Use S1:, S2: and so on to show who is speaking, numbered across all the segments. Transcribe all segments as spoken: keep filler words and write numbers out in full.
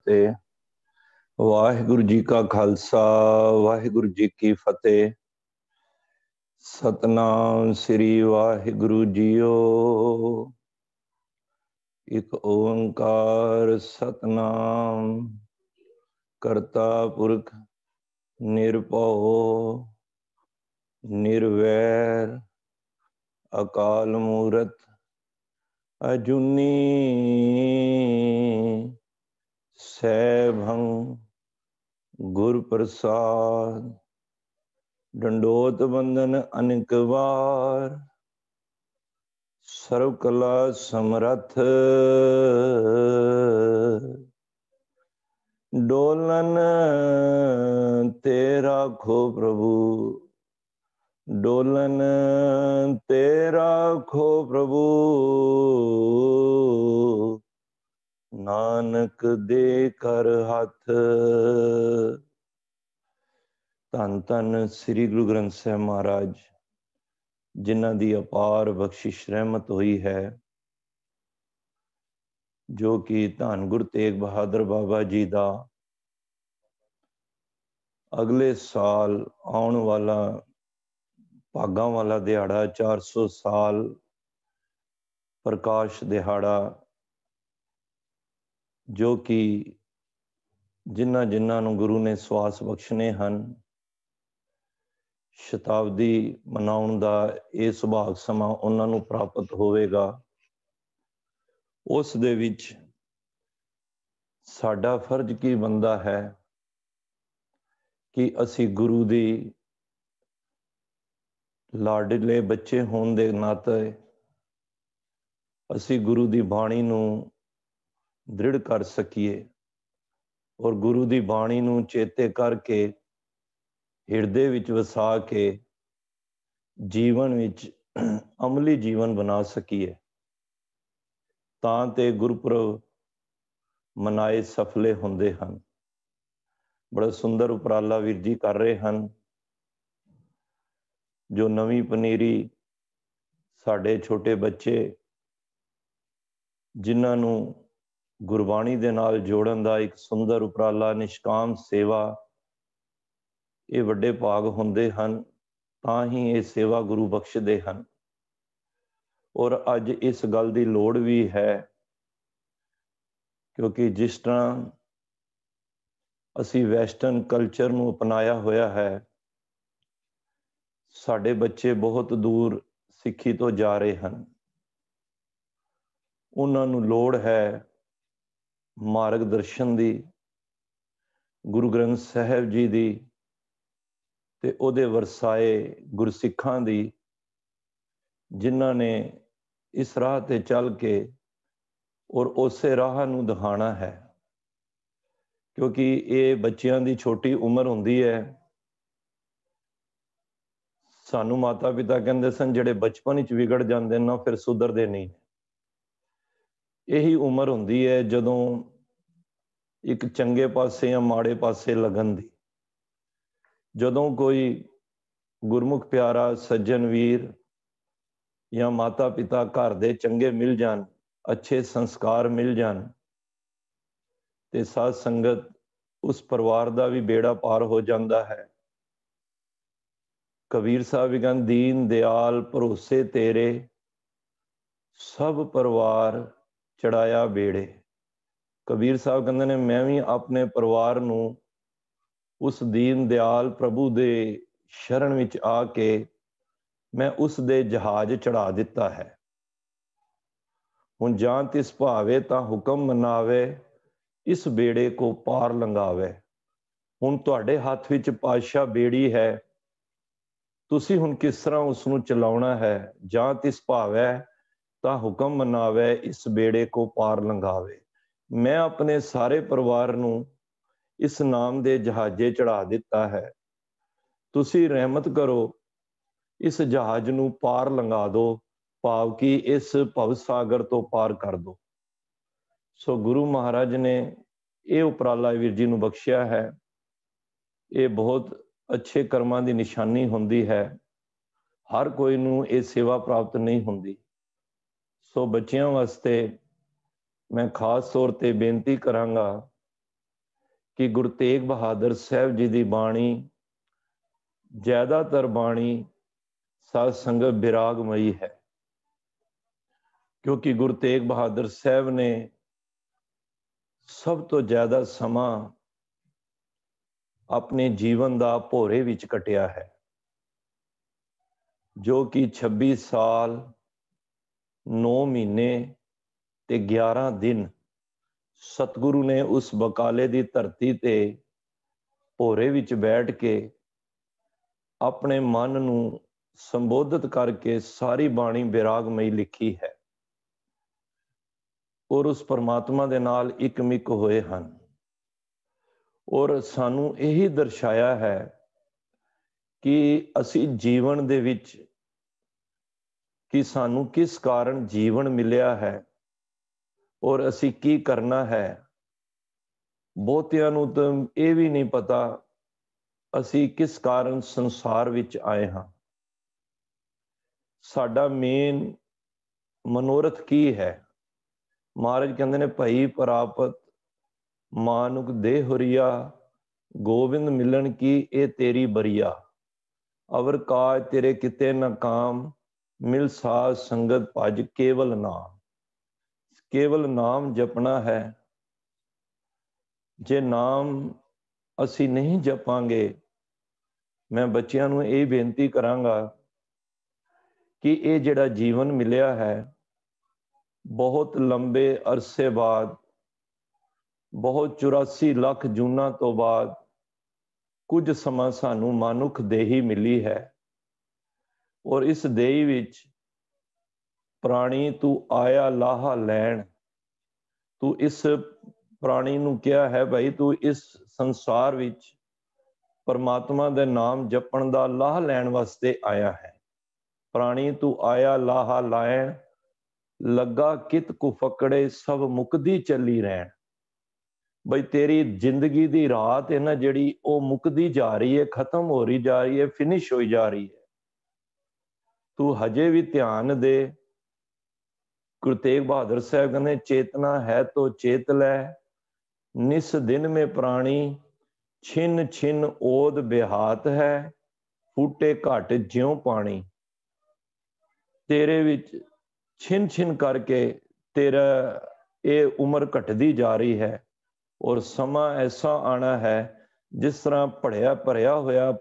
S1: ਤੇ ਵਾਹਿਗੁਰੂ जी का खालसा वाहिगुरु जी की फतेह। सतनाम श्री वाहिगुरु जीओ। एक ओंकार सतनाम करता पुरख निरभव निर्वैर अकाल मूरत अजूनी सैभं गुर प्रसाद। डंडोत बंदन अनेक बार सर्व कला समरथ डोलन तेरा खो प्रभु डोलन तेरा खो प्रभु नानक दे कर हथ। धन धन श्री गुरु ग्रंथ साहिब महाराज जिन्हां दी अपार बख्शिश रहमत हुई है, जो कि धन गुरु तेग बहादुर बाबा जी का अगले साल आने वाला भागा वाला दिहाड़ा चार सौ साल प्रकाश दिहाड़ा, जो कि जिन्हां जिन्हां नूं गुरु ने सवास बख्शने हन, शताब्दी मनाउण दा ये सुभाग समा उन्हां नूं प्राप्त होवेगा। उस दे विच साडा फर्ज की बनदा है कि असी गुरु दी लाडले बच्चे होण दे नाते असी गुरु दी बाणी नूं दृढ़ कर सकीए और गुरु दी बाणी नूं चेते करके हिरदे विच वसा के जीवन विच अमली जीवन बना सकीए, तां ते गुरपुरब मनाए सफले हुंदे हन। बड़ा सुंदर उपराला वीर जी कर रहे हैं, जो नवीं पनीरी साडे छोटे बच्चे जिन्हां नूं गुरबाणी दे नाल जोड़न दा एक सुंदर उपराला निष्काम सेवा ये वड्डे भाग हुंदे हन, तां ही ये सेवा गुरु बख्शदे हन। और अज इस गल दी लोड़ भी है, क्योंकि जिस तरह असी वैसटर्न कल्चर नूं अपनाया होया है, साडे बच्चे बहुत दूर सिੱਖੀ तो जा रहे हैं। उन्हां नूं लोड़ है मार्ग दर्शन दी, गुरु ग्रंथ साहिब जी दी ते उहदे वरसाए गुरसिखां दी, जिन्हां ने इस राह ते चल के और उसे राह नूं दिखाना है। क्योंकि ये बच्चियां दी छोटी उम्र हुंदी है। सानू माता पिता कहंदे सन जिहड़े बचपन विच विगड़ जांदे ना फिर सुधरदे नहीं। यही उम्र हुंदी है जदों एक चंगे पासे या माड़े पासे लगन दी। जदों कोई गुरमुख प्यारा सज्जन वीर या माता पिता घर दे चंगे मिल जान, अच्छे संस्कार मिल जान, ते साध संगत उस परिवार का भी बेड़ा पार हो जाता है। कबीर साहब भी कहते दीन दयाल भरोसे तेरे सब परिवार चढ़ाया बेड़े। कबीर साहब कहते ने मैं भी अपने परिवार नूं उस दीन दयाल प्रभु दे शरण विच आके मैं उस दे जहाज चढ़ा दिता है। हुण जां तिस भावे तां हुक्म मनावे, इस बेड़े को पार लंघावे। हुण तुहाडे हत्थ विच पातशाह बेड़ी है, तुसी हुण किस तरह उसनूं चलाउणा है। जां तिस भावै तां हुक्म मनावे, इस बेड़े को पार लंघावे। मैं अपने सारे परिवार नूं इस नाम दे जहाजे चढ़ा दिता है, तुसी रहमत करो इस जहाज नूं पार लंघा दो, भाव कि इस भव सागर तो पार कर दो। सो गुरु महाराज ने ये उपराला वीर जी नूं बख्शिया है। ये बहुत अच्छे कर्मां दी निशानी हुंदी है। हर कोई नूं ये सेवा प्राप्त नहीं हुंदी। सो बच्चियां वास्ते मैं खास तौर ते बेनती करांगा कि गुरु तेग बहादुर साहब जी की बाणी, ज़्यादातर बाणी साध संगत विरागमयी है, क्योंकि गुरु तेग बहादुर साहब ने सब तो ज़्यादा समा अपने जीवन का भोरे विच कटिया है, जो कि छब्बी साल नौ महीने ते ग्यारह दिन सतगुरु ने उस बकाले की धरती ते भोरे विच बैठ के अपने मन नू संबोधित करके सारी बाणी विरागमई लिखी है और उस परमात्मा दे नाल इकमिक होए हन। और सानू यही दर्शाया है कि असी जीवन दे विच कि सानू किस कारण जीवन मिलिया है और असी की करना है। बहुतियां नू तो ये भी नहीं पता असी किस कारण संसार विच आए हाँ, साडा मेन मनोरथ की है। महाराज कहते ने भई प्रापत मानुक दे हुरिया, गोविंद मिलन की ए तेरी बरिया, अवर काज तेरे किते न काम, मिल साध संगत भज केवल नाम। केवल नाम जपना है। जे नाम असी नहीं जपांगे, मैं बच्चियां नू ये बेनती करांगा कि ये जिहड़ा जीवन मिलिया है, बहुत लंबे अरसे बाद, बहुत चौरासी लाख जूना तो बाद कुछ समा सानू मानुख देही मिली है। और इस देही विच प्राणी तू आया लाहा लैण, तू इस प्राणी नू क्या है भाई, तू इस संसार विच परमात्मा दे नाम जपण दा लाह लैण वास्ते आया है। प्राणी तू आया लाहा लैण, लगा कित कुफकड़े सब मुकदी चली रहन। बई तेरी जिंदगी दी रात है ना जिहड़ी, वो मुकदी जा रही है, खत्म हो रही जा रही है, फिनिश होई जा रही है। तू हजे भी ध्यान दे। गुरु तेग बहादुर साहब कहते चेतना है तो चेत लै, निस दिन में प्राणी छिन छिन ओद बेहात है, फूटे घट ज्यों पानी। तेरे विच छिन छिन करके तेरा ये उम्र घटदी जा रही है और समा ऐसा आना है जिस तरह भड़िया भरिया होया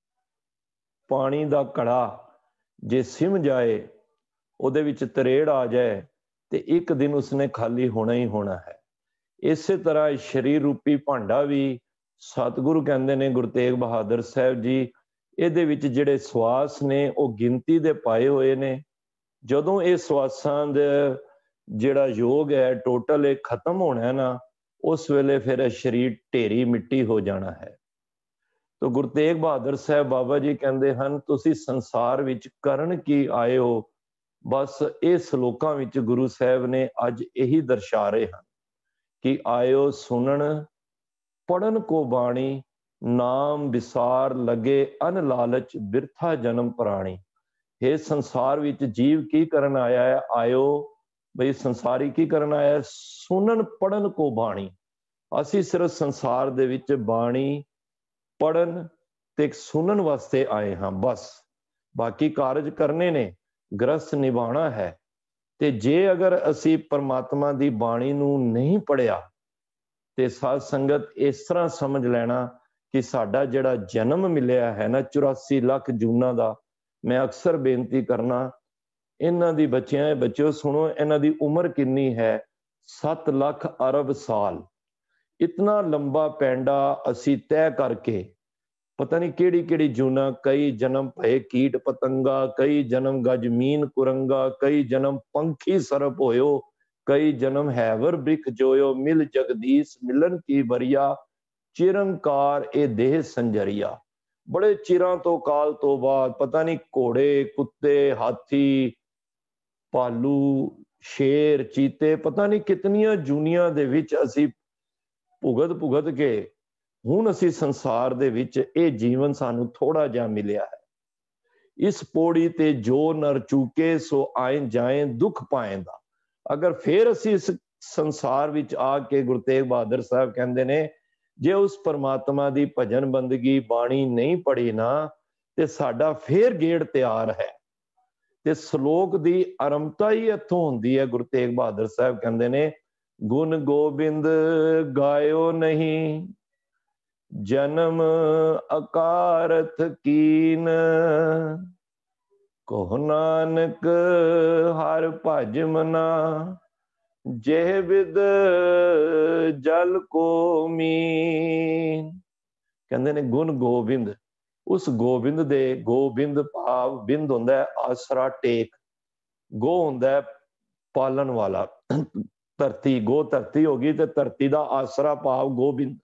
S1: पानी का घड़ा जे सिम जाए, उहदे विच तरेड़ आ जाए, तो एक दिन उसने खाली होना ही होना है। इस तरह शरीर रूपी भांडा भी सतगुरु कहते ने गुरु तेग बहादुर साहब जी, इहदे विच जिहड़े सवास ने वो गिनती दे पाए हुए ने। जदों ये सवासां दे जिहड़ा योग है टोटल ये खत्म होना है ना, उस वेले फिर शरीर ढेरी मिट्टी हो जाना है। तो गुरु तेग बहादुर साहब बाबा जी कहते हैं, तुसी संसार विच करन की आए हो। बस ये सलोकां विच गुरु साहब ने अज यही दर्शा रहे हैं कि आयो सुनन पढ़न को बाणी, नाम विसार लगे अन लालच बिरथा जन्म प्राणी। हे संसार विच जीव की करन आया है, आयो बई संसारी की करन आया है, सुनन पढ़न को बाणी। असी सिर्फ संसार दे विच बाणी पढ़न ते सुनन वास्ते आए हाँ, बस बाकी कारज करने ने, ग्रस्त निभाना है। ते जे अगर असी परमात्मा दी बाणी नू नहीं पढ़िया ते साध संगत इस तरह समझ लेना कि साडा जिहड़ा जन्म मिलिया है ना चौरासी लाख जूना दा, मैं अक्सर बेनती करना इन्हां दी बच्चियां बच्चों सुनो, इन्हां दी उम्र कितनी है, सत्त लाख अरब साल। इतना लंबा पैंडा असी तय करके पता नहीं केड़ी केड़ी जूना, कई जन्म भय कीट पतंगा, कई जन्म गजमीन कुरंगा, कई जन्म पंखी सरप होयो, कई जन्म हैवर ब्रिख जोयो, मिल जगदीश मिलन की बरिया, चिरंकार ए देह संजरिया। बड़े चिरां तो काल तो बाद पता नहीं घोड़े कुत्ते हाथी भालू शेर चीते पता नहीं कितनियां जूनियां दे विच असी भुगत भुगत के हुण असी संसार दे विच ये जीवन सानू थोड़ा जा मिलिया है। इस पौड़ी ते जो नर चूके सो आए जाए दुख पाएंदा। अगर फिर असी इस संसार विच आके गुरु तेग बहादुर साहब कहते ने जे उस परमात्मा की भजन बंदगी बाणी नहीं पढ़ी ना ते साडा फिर गेड़ तैयार है। ते श्लोक की आरंभता ही इत्थों हुंदी है। गुरु तेग बहादुर साहब कहते ने, गुण गोबिंद गायो नहीं, जन्म अकारथ कीन, कहो नानक हर भज मना, जेह विद जल को मीन। कहते ने गुण गोबिंद, उस गोबिंद दे, गोबिंद भाव बिंद हुंदा है आसरा टेक, गो हुंदा है पालन वाला, धरती गो धरती होगी ते धरती दा आसरा भाव गोबिंद।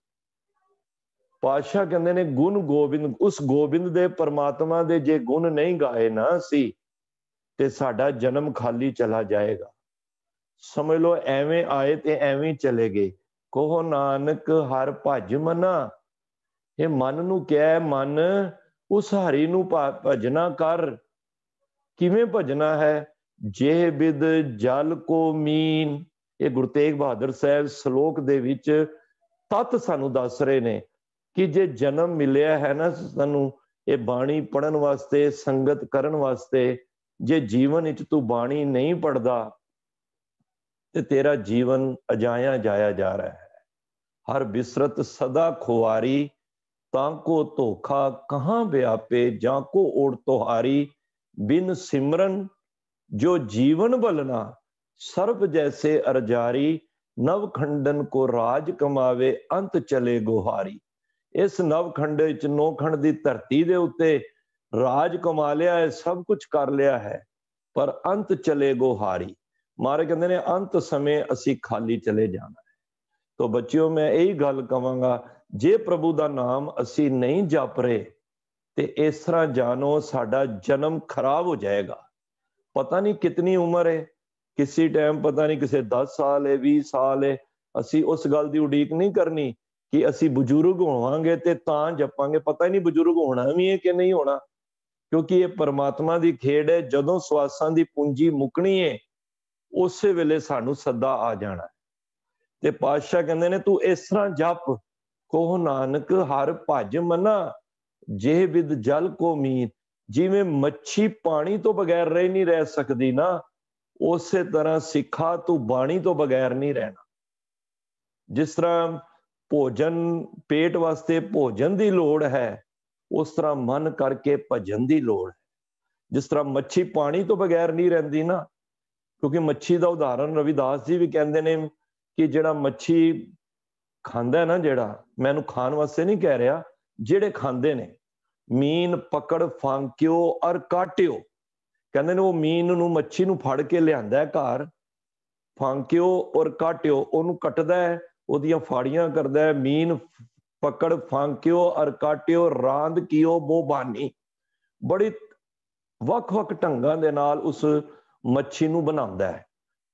S1: पातशाह कहते ने गुण गोबिंद, उस गोबिंद दे परमात्मा दे जे गुण नहीं गाए ना सी ते साडा जन्म खाली चला जाएगा। समझ लो एवें आए ते एवें चले गए। कहो नानक हर भज मना, ये मन नू क्या है, मन उस हरि नू भजना कर। किवें भजना है? जे बिद जल को मीन। ये गुरु तेग बहादुर साहब श्लोक दे विच तत सानू दस रहे ने कि जे जन्म मिलिया है ना सानू ये बाणी पढ़न वास्ते, संगत करन वास्ते, जे जीवन विच तू बाणी नहीं पढ़दा ते तेरा जीवन अजाया जाया जा रहा है। हर बिसरत सदा खुआरी, ताको धोखा कहाँ व्यापे, जाको ओढ़ तोहारी, बिन सिमरन जो जीवन बलना, सर्प जैसे अरजारी, नवखंडन को राज कमावे, अंत चले गोहारी। इस नवखंड विच नौखंड की धरती दे उत्ते राज कमा लिया है, सब कुछ कर लिया है, पर अंत चले गोहारी। मारे कहते ने अंत समय असी खाली चले जाना है। तो बच्चियों मैं यही गल कहांगा, जे प्रभु का नाम असी नहीं जप रहे ते इस तरह जानो साडा जन्म खराब हो जाएगा। पता नहीं कितनी उम्र है, किसी टाइम पता नहीं किसी दस साल है, बीस साल है, असी उस गल की उड़ीक नहीं करनी कि असी बजुर्ग होवांगे ते तां जपांगे। पता ही नहीं बजुर्ग होना भी है कि नहीं होना, क्योंकि ये परमात्मा की खेड है। जदों सवासां की पूंजी मुकनी है उस वेले सानू सदा आ जाना है। ते पातशाह कहते ने तू इस तरह जप, कहो नानक हर भज मना, जे विद जल को मीन। जिवें मच्छी पानी तो बगैर रह नहीं रह सकती ना, उस तरह सिखा तू बाणी तो बगैर नहीं रहना। जिस तरह भोजन पेट वास्ते भोजन की लोड़ है, उस तरह मन करके भजन की लोड़ है। जिस तरह मच्छी पानी तो बगैर नहीं रहती ना, क्योंकि मच्छी का उदाहरण रविदास जी भी कहते हैं कि जिहड़ा मच्छी खांदा है ना, जिहड़ा, मैनू खाण वास्ते नहीं कह रहा, जिहड़े खांदे ने, मीन पकड़ फांक्यो और काट्यो। कहते ने वो मीन नू मच्छी नू फड़ के लियांदा है घर, फांक्यो और काट्यो, ओनू कटदा है, ओदियां फाड़ियां करदा है। मीन पकड़ फांक्यो और काट्यो, रांद कियो बो बानी। बड़ी वख-वख ढंगां दे नाल उस मच्छी नू बनांदा है।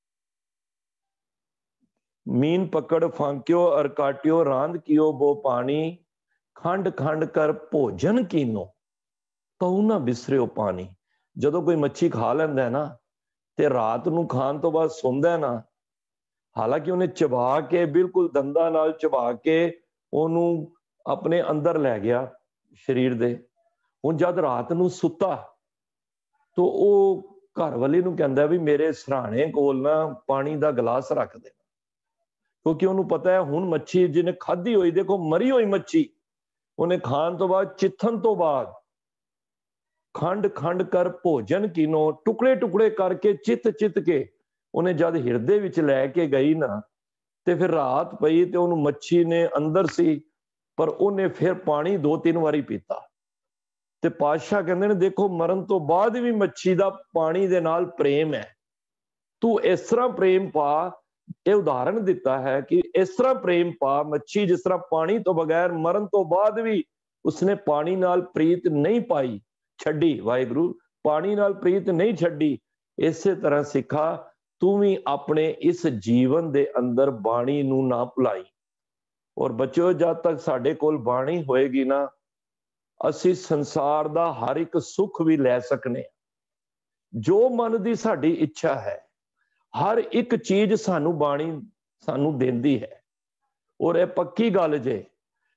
S1: मीन पकड़ फांक्यो और काट्यो, रांद कियो बो पानी, खंड खंड कर भोजन कीनो, तऊ ना बिसरियो पानी। जदों कोई मच्छी खा लैंदा है ना ते रात नू खाण तो बाद सौंदा है ना, हालांकि उन्हें चबा के बिल्कुल दंदां नाल चबा के ओनू अपने अंदर लै गया शरीर दे। हुण जद रात नू सुता तो वो घर वाली नू कहंदा भी मेरे सराणे कोल ना पानी दा गिलास रख दे, क्योंकि उन्होंने पता है हुण मच्छी जिन्हें खाधी हुई, देखो मरी हुई मच्छी, उन्हें खाण तो बाद, चिथन तो बाद, खंड खंड कर भोजन कीनो, टुकड़े टुकड़े करके चित चित के उन्हें जद हिरदे विच लैके गई ना, ते फिर रात पई ते उन्होंने मच्छी ने अंदर सी, पर उन्हें फिर पानी दो तीन बारी पीता। ते पातशाह कहंदे ने देखो मरण तो बाद भी मच्छी दा पानी दे नाल प्रेम है। तू इस तरह प्रेम पा, ये उदाहरण दिता है कि इस तरह प्रेम पा, मच्छी जिस तरह पानी तो बगैर मरण तो बाद भी उसने पानी नाल प्रीत नहीं पाई, छड्डी, वाहिगुरु पानी नाल प्रीत नहीं छड्डी। इस तरह सिखा तू भी अपने इस जीवन दे अंदर बाणी नू ना भुलाई। और बच्चों जब तक साडे कोल बाणी होएगी ना, असी संसार दा हर एक सुख भी लै सकने। जो मन दी साडी इच्छा है, हर एक चीज सानू बाणी सानू देंदी है। और यह पक्की गल जे,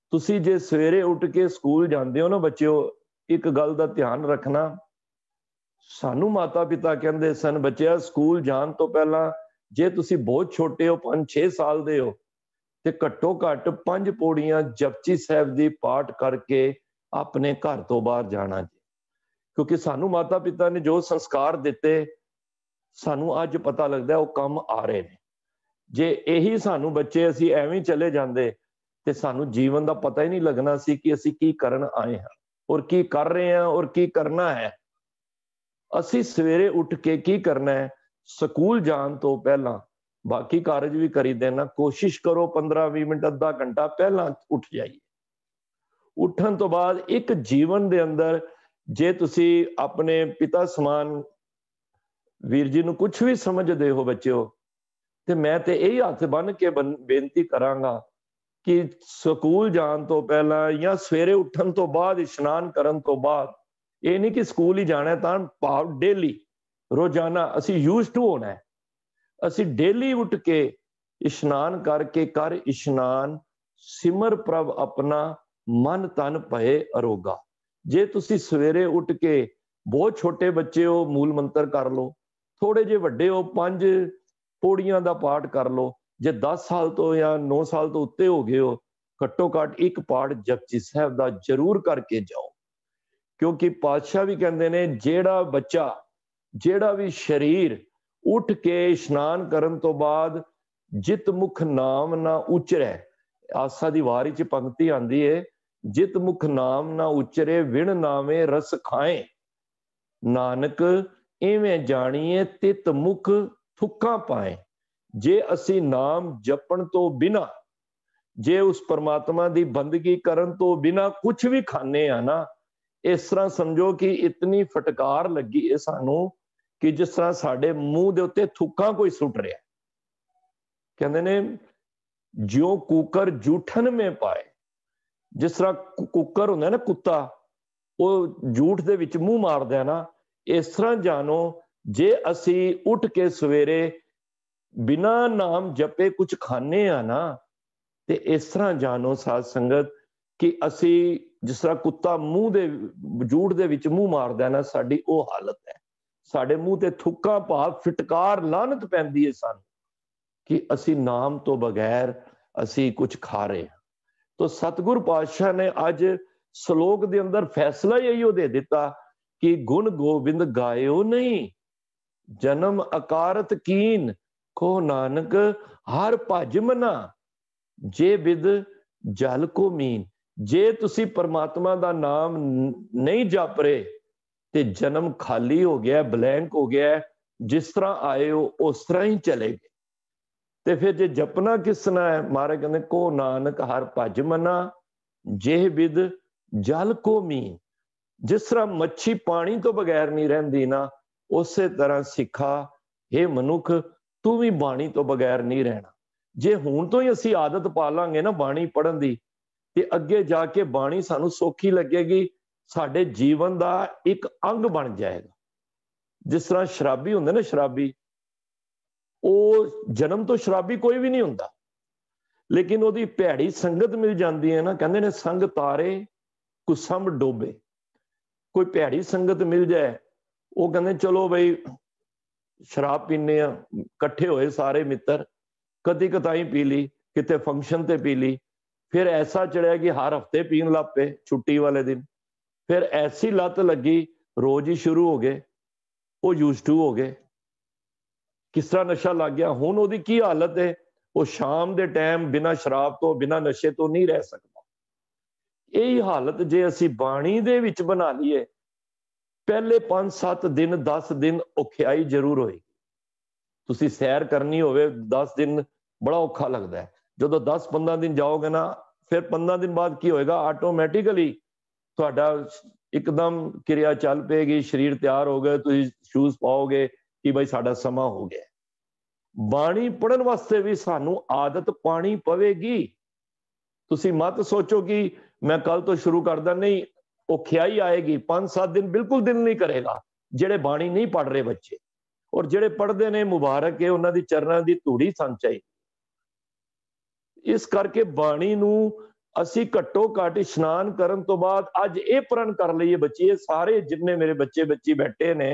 S1: तुसी जे सवेरे उठ के स्कूल जाते हो ना बच्चों, एक गल का ध्यान रखना, सानू माता पिता कहते सन बच्चिया स्कूल जान तो पहला जे तुसी बहुत छोटे हो, पांच छे साल दे हो, ते घट्टो घट पंज पौड़ियां जपजी साहब दी पाठ करके अपने घर तो बाहर जाना जी। क्योंकि सानू माता पिता ने जो संस्कार दिते सानू अज पता लगता है वो कम आ रहे हैं। जे यही सानू बच्चे असी एवें चले जाते तो सानू जीवन का पता ही नहीं लगना सी कि असी की करन आए हैं और की कर रहे हैं और की करना है। असी सवेरे उठ के की करना है, स्कूल जान तो पहला बाकी कारज भी करी देना, कोशिश करो पंद्रह भी मिनट अद्धा घंटा पहला उठ जाइए। उठन तो बाद एक जीवन दे अंदर जे तुसी अपने पिता समान वीर जी नूं कुछ भी समझदे हो बच्चों, तो मैं तो यही हथ बन के बेनती करांगा कि स्कूल जान तो पहला या सवेरे उठन तो बाद इशनान करन तो बाद, ये नहीं कि स्कूल ही जाना है तां भाव डेली रोजाना असी यूज टू होना है। असी डेली उठ के इशनान करके कर इशनान सिमर प्रभ अपना मन तन भये अरोगा। जे तुसी सवेरे उठ के बहुत छोटे बच्चे हो मूल मंत्र कर लो, थोड़े जे वड्डे हो पांच पौड़ियां दा पाठ कर लो, जे दस साल तो या नौ साल तो उत्ते हो गए हो घट्टो घट एक पाठ जपजी साहब दा जरूर करके जाओ। क्योंकि पातशाह भी कहते ने जेड़ा बच्चा जेड़ा भी शरीर उठ के इशनान करन तो बाद जित मुख नाम ना उचरे, आसा दी वारी च पंक्ति आंदी है, जित मुख नाम ना उचरे विण नावे रस खाए, नानक इवें जानिए तित मुख थुक्का पाए। जे असी नाम जपन तो बिना, जे उस परमात्मा दी बंदगी करन तो बिना कुछ भी खाने आ ना, इस तरह समझो कि इतनी फटकार लगी है सानू कि जिस तरह साडे मूँह दे उत्ते थुक्का कोई सुट रहा। कहते ने ज्यों कुकर जूठन में पाए, जिस तरह कुकर होंदा ना कुत्ता वो जूठ दे विच मूँह मारदा है ना, इस तरह जानो जे असी उठ के सवेरे बिना नाम जपे कुछ खाने आ ना, ते इस तरह जानो साध संगत कि असी जिस तरह कुत्ता मूँह दे जूठ दे विच मूँह मारदा है ना, साडी वो हालत है। साडे मूँह ते थुक्का भाव फिटकार लानत पैंदी है सानू कि असी नाम तो बगैर असी कुछ खा रहे हैं। तो सतगुरु पातशाह ने अज श्लोक दे अंदर फैसला यही दे दिता कि गुण गोबिंद गायो नहीं, जन्म अकारत कीन, को नानक हर भज मना, जे बिद जल को मीन। जे तुसी परमात्मा दा नाम नहीं जप रहे ते जन्म खाली हो गया, ब्लैंक हो गया, जिस तरह आए हो उस तरह ही चले गए। ते फिर जे जपना किसना है, महाराज कहते को नानक हर भज मना, जे बिद जल को मीन। जिस तरह मच्छी पानी तो बगैर नहीं रहती ना, उस तरह सिखा हे मनुख तू भी बाणी तो बगैर नहीं रहना। जे हुण तो ही असी आदत पा लांगे ना बाणी पढ़न दी, ते अगे जाके बाणी सानू सौखी लगेगी, साडे जीवन का एक अंग बन जाएगा। जिस तरह शराबी हुंदे ना, शराबी वो जन्म तो शराबी कोई भी नहीं हुंदा, लेकिन ओदी भैड़ी संगत मिल जाती है ना, कहते ने संग तारे कुसम डोबे। कोई भैड़ी संगत मिल जाए, वो कहते चलो बई शराब पीने कट्ठे होए सारे मित्र, कदी कताई पी ली, किते फंक्शन ते पी ली, फिर ऐसा चढ़िया कि हर हफ्ते पीन लग पे छुट्टी वाले दिन, फिर ऐसी लत लगी रोज ही शुरू हो गए, वो यूज टू हो गए। किस तरह नशा लग गया, हुण ओदी की हालत है, वो शाम दे टाइम बिना शराब तो बिना नशे तो नहीं रह सकता। यही हालत जे असी बाणी दे विच बना लीए, पहले पांच सत्त दिन दस दिन औखियाई जरूर होएगी। तुसी सैर करनी होवे दस दिन बड़ा औखा लगता है, जो दस पंद्रह दिन जाओगे ना, फिर पंद्रह दिन बाद की होएगा, आटोमैटिकली तुहाडा एकदम क्रिया चल पेगी, शरीर तैयार हो गए, तुसी शूज पाओगे कि भाई साडा समा हो गया। बाणी पढ़न वास्ते भी सानू आदत पानी पवेगी। तुसी मत सोचो कि मैं कल तो शुरू करदा, नहीं, औखियाई आएगी। पांच सात दिन बिल्कुल दिल नहीं करेगा जेड़े बाणी नहीं पढ़ रहे बच्चे, और जेड़े पढ़ते ने मुबारक है, उन्होंने चरणों की धूड़ी सन चाहिए। इस करके बाणी नू ਅਸੀਂ ਘੱਟੋ ਘੱਟ ਇਸ਼ਨਾਨ ਕਰਨ ਤੋਂ ਬਾਅਦ ਅੱਜ ਇਹ ਪ੍ਰਣ ਕਰ ਲਈਏ ਬੱਚੀਏ, ਸਾਰੇ ਜਿੰਨੇ ਮੇਰੇ ਬੱਚੇ ਬੱਚੀ ਬੈਠੇ ਨੇ,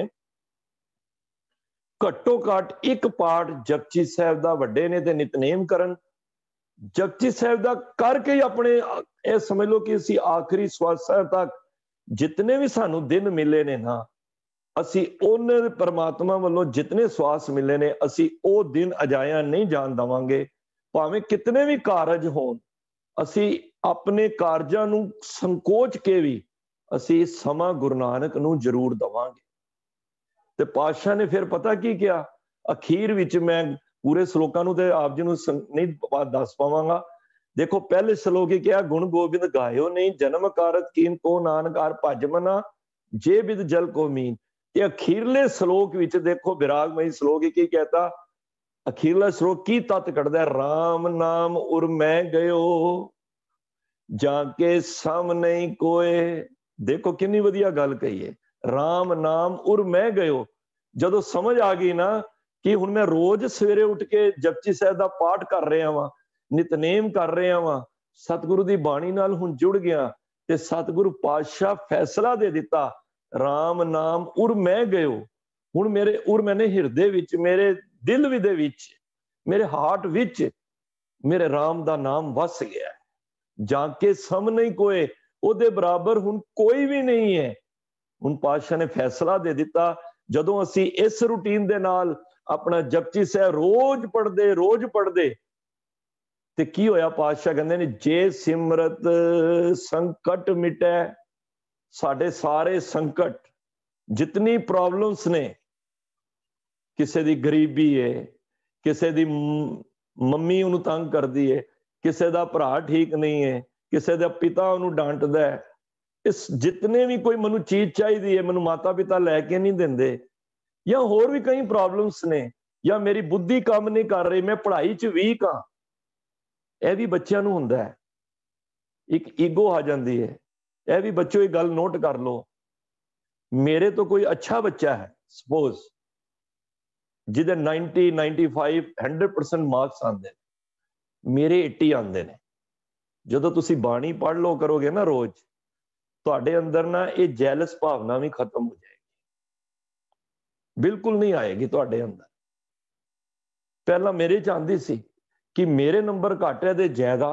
S1: ਘੱਟੋ ਘੱਟ ਇੱਕ ਪਾਠ ਜਪਜੀ ਸਾਹਿਬ ਦਾ, ਵੱਡੇ ਨੇ ਤੇ ਨਿਤਨੇਮ ਕਰਨ, ਜਪਜੀ ਸਾਹਿਬ ਦਾ ਕਰਕੇ ਹੀ ਆਪਣੇ ਇਹ ਸਮਝ ਲਓ ਕਿ ਅਸੀਂ ਆਖਰੀ ਸਵਾਸਾਂ ਤੱਕ ਜਿਤਨੇ ਵੀ ਸਾਨੂੰ ਦਿਨ ਮਿਲੇ ਨੇ ਨਾ, ਅਸੀਂ ਉਹਨੇ ਪਰਮਾਤਮਾ ਵੱਲੋਂ ਜਿਤਨੇ ਸਵਾਸ ਮਿਲੇ ਨੇ, ਅਸੀਂ ਉਹ ਦਿਨ ਅਜਾਇਆ ਨਹੀਂ ਜਾਣ ਦੇਵਾਂਗੇ। ਭਾਵੇਂ ਕਿਤਨੇ ਵੀ ਕਾਰਜ ਹੋਣ, ਅਸੀਂ ਆਪਣੇ ਕਾਰਜਾਂ ਨੂੰ ਸੰਕੋਚ ਕੇ ਵੀ ਅਸੀਂ ਸਮਾਂ ਗੁਰੂ ਨਾਨਕ ਨੂੰ ਜ਼ਰੂਰ ਦੇਵਾਂਗੇ। ਤੇ ਪਾਤਸ਼ਾਹ ਨੇ ਫਿਰ ਪਤਾ ਕੀ ਕਿਹਾ ਅਖੀਰ ਵਿੱਚ, ਮੈਂ ਪੂਰੇ ਸ਼ਲੋਕਾਂ ਨੂੰ ਤੇ ਆਪ ਜੀ ਨੂੰ ਨਹੀਂ ਦੱਸ ਪਾਵਾਂਗਾ। ਦੇਖੋ ਪਹਿਲੇ ਸ਼ਲੋਕ ਹੀ ਕਿਹਾ, ਗੁਣ ਗੋਬਿੰਦ ਗਾਇਓ ਨਹੀਂ, ਜਨਮ ਕਾਰਤ ਕੀਨ ਕੋ ਨਾਨਕਾਰ ਭਜ ਮਨਾ, ਜੇ ਬਿਦ ਜਲ ਕੋ ਮੀਨ। ਤੇ ਅਖੀਰਲੇ ਸ਼ਲੋਕ ਵਿੱਚ ਦੇਖੋ ਵਿਰਾਗਮਈ ਸ਼ਲੋਕ ਹੀ ਕੀ कहता, ਅਖੀਰਲਾ ਸ਼ਲੋਕ ਕੀ ਤੱਤ ਕੱਢਦਾ, ਰਾਮ ਨਾਮ ਉਰ ਮੈਂ ਗਇਓ ਜਾਂ ਕੇ ਸਮ ਨਹੀਂ ਕੋਏ। ਦੇਖੋ ਕਿੰਨੀ ਵਧੀਆ ਗੱਲ ਕਹੀ ਹੈ, ਰਾਮ ਨਾਮ ਉਰ ਮੈਂ ਗਇਓ। ਜਦੋਂ ਸਮਝ ਆ ਗਈ ਨਾ ਕਿ ਹੁਣ ਮੈਂ ਰੋਜ਼ ਸਵੇਰੇ ਉੱਠ ਕੇ ਜਪਜੀ ਸਾਹਿਬ ਦਾ ਪਾਠ ਕਰ ਰਿਹਾ ਵਾਂ, ਨਿਤਨੇਮ ਕਰ ਰਿਹਾ ਵਾਂ, ਸਤਿਗੁਰੂ ਦੀ ਬਾਣੀ ਨਾਲ ਹੁਣ ਜੁੜ ਗਿਆ, ਤੇ ਸਤਿਗੁਰੂ ਪਾਤਸ਼ਾਹ ਫੈਸਲਾ ਦੇ ਦਿੱਤਾ, ਰਾਮ ਨਾਮ ਉਰ ਮੈਂ ਗਇਓ। ਹੁਣ ਮੇਰੇ ਉਰ ਮੈਨੇ ਹਿਰਦੇ ਵਿੱਚ, ਮੇਰੇ ਦਿਲ ਵੀ ਦੇ ਵਿੱਚ, ਮੇਰੇ ਹਾਰਟ ਵਿੱਚ ਮੇਰੇ ਰਾਮ ਦਾ ਨਾਮ ਵਸ ਗਿਆ। ਜਾਂ ਕੇ ਸਮ ਨਹੀਂ ਕੋਏ, ਉਹਦੇ ਬਰਾਬਰ ਹੁਣ ਕੋਈ ਵੀ ਨਹੀਂ ਹੈ। ਹੁਣ ਪਾਤਸ਼ਾਹ ਨੇ ਫੈਸਲਾ ਦੇ ਦਿੱਤਾ। ਜਦੋਂ ਅਸੀਂ ਇਸ ਰੂਟੀਨ ਦੇ ਨਾਲ ਆਪਣਾ ਜਪਜੀ ਸਾਹਿਬ ਰੋਜ਼ ਪੜ੍ਹਦੇ ਰੋਜ਼ ਪੜ੍ਹਦੇ ਤੇ ਕੀ ਹੋਇਆ, ਪਾਤਸ਼ਾਹ ਕਹਿੰਦੇ ਨੇ, ਜੇ ਸਿਮਰਤ ਸੰਕਟ ਮਿਟੈ, ਸਾਡੇ ਸਾਰੇ ਸੰਕਟ ਜਿਤਨੀ ਪ੍ਰੋਬਲਮਸ ਨੇ, ਕਿਸੇ ਦੀ ਗਰੀਬੀ ਹੈ, ਕਿਸੇ ਦੀ ਮੰਮੀ ਉਹਨੂੰ ਤੰਗ ਕਰਦੀ ਹੈ, ਕਿਸੇ ਦਾ ਭਰਾ ਠੀਕ ਨਹੀਂ ਹੈ, ਕਿਸੇ ਦਾ ਪਿਤਾ ਉਹਨੂੰ ਡਾਂਟਦਾ ਹੈ, ਇਸ ਜਿਤਨੇ ਵੀ ਕੋਈ ਮੈਨੂੰ ਚੀਜ਼ ਚਾਹੀਦੀ ਹੈ, ਮੈਨੂੰ ਮਾਤਾ ਪਿਤਾ ਲੈ ਕੇ ਨਹੀਂ ਦਿੰਦੇ, ਜਾਂ ਹੋਰ ਵੀ ਕਈ ਪ੍ਰੋਬਲਮਸ ਨੇ, ਜਾਂ ਮੇਰੀ ਬੁੱਧੀ ਕੰਮ ਨਹੀਂ ਕਰ ਰਹੀ, ਮੈਂ ਪੜ੍ਹਾਈ 'ਚ ਵੀਕ ਹਾਂ, ਇਹ ਵੀ ਬੱਚਿਆਂ ਨੂੰ ਹੁੰਦਾ ਹੈ। ਇੱਕ ਈਗੋ ਆ ਜਾਂਦੀ ਹੈ। ਇਹ ਵੀ ਬੱਚੋ ਇਹ ਗੱਲ ਨੋਟ ਕਰ ਲਓ, ਮੇਰੇ ਤੋਂ ਕੋਈ ਅੱਛਾ ਬੱਚਾ ਹੈ ਸਪੋਜ਼, ਜਿਹਦੇ ninety ninety five hundred percent marks ਆਉਂਦੇ, ਮੇਰੇ eighty ਆਉਂਦੇ ਨੇ। ਜਦੋਂ ਤੁਸੀਂ ਬਾਣੀ ਪੜ੍ਹ ਲਓ ਕਰੋਗੇ ਨਾ ਰੋਜ਼, ਤੁਹਾਡੇ ਅੰਦਰ ਨਾ ਇਹ ਜੈਲਸ ਭਾਵਨਾ ਵੀ ਖਤਮ ਹੋ ਜਾਏਗੀ, ਬਿਲਕੁਲ ਨਹੀਂ ਆਏਗੀ ਤੁਹਾਡੇ ਅੰਦਰ। ਪਹਿਲਾਂ ਮੇਰੇ 'ਚ ਆਉਂਦੀ ਸੀ ਕਿ ਮੇਰੇ ਨੰਬਰ ਘੱਟ ਹੈ ਤੇ ਜ਼ਿਆਦਾ।